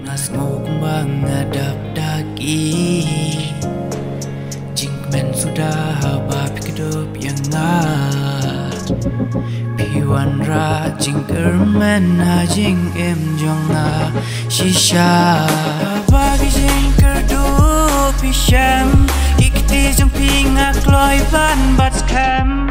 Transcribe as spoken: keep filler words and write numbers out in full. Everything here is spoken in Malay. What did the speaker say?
Nas ngokong ngadap dagi Jing men sudah habab hidup yang ngat Piwan ra jing kermen ha jing em jong na shisha Bagi jing kerdu pishem Ikti jong pinga kloy ban bat scam